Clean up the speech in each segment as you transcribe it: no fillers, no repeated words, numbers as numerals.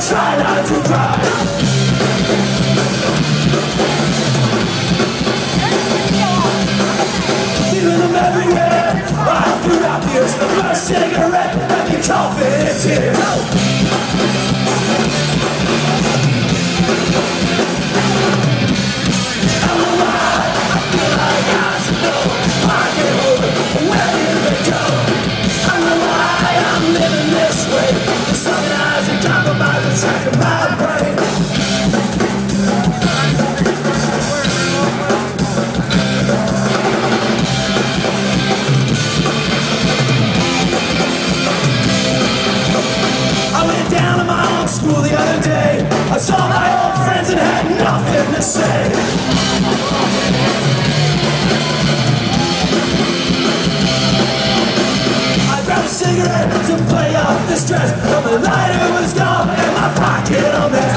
try not to cry. Leaving them everywhere, right throughout the years. The first cigarette, and your coffin tears. Track of my brain. I went down to my old school the other day. I saw my old friends and had nothing to say. I grabbed a cigarette to play off the stress, but my lighter was gone and my pocket a mess.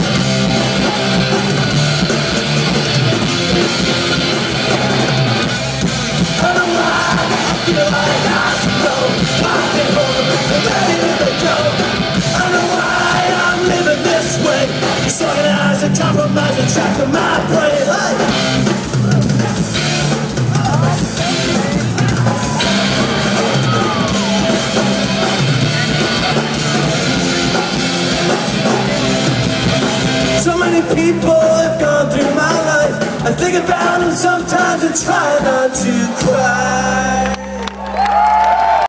I don't know why I feel like I should go. Pocket home and ready to go. I don't know why I'm living this way. Disorganized and compromised and trapped in my brain. Hey! So many people have gone through my life. I think about them sometimes and try not to cry.